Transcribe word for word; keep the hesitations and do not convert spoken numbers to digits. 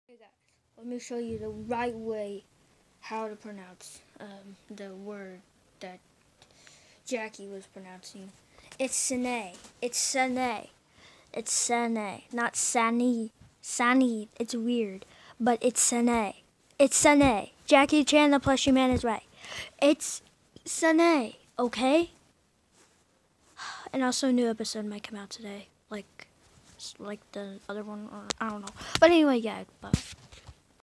Hey guys, let me show you the right way how to pronounce um, the word that Jackie was pronouncing. It's sane. It's sane. It's sane, not sani. Sani. It's weird, but it's sane. It's sane. Jackie Chan, the plushie man, is right. It's sane. Okay. And also, a new episode might come out today, like, like the other one. Or, I don't know. But anyway, yeah. Bye.